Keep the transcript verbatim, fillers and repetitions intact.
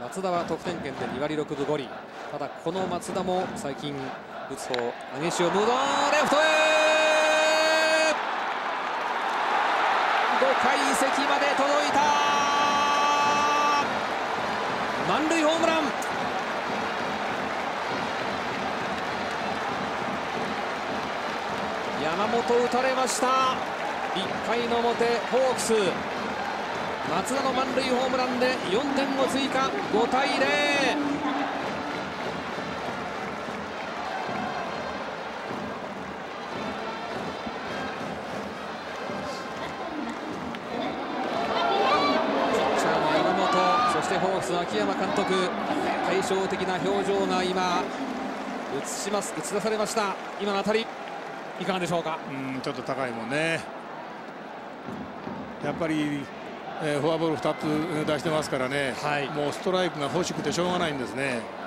松田は得点圏でにわりろくぶごり。ただこの松田も最近打つ方激しをムードレフトへごかい席まで届いた満塁ホームラン。山本打たれました。いっかいの表ホークス松田の満塁ホームランでよんてんを追加ごたいゼロ。ピッチャーの山本、そしてホークスの秋山監督、対照的な表情が今映します映し出されました。今の当たりいかがでしょうか。 うん、ちょっと高いもんね。やっぱり、えー、フォアボールふたつ出してますからね、はい、もうストライクが欲しくてしょうがないんですね。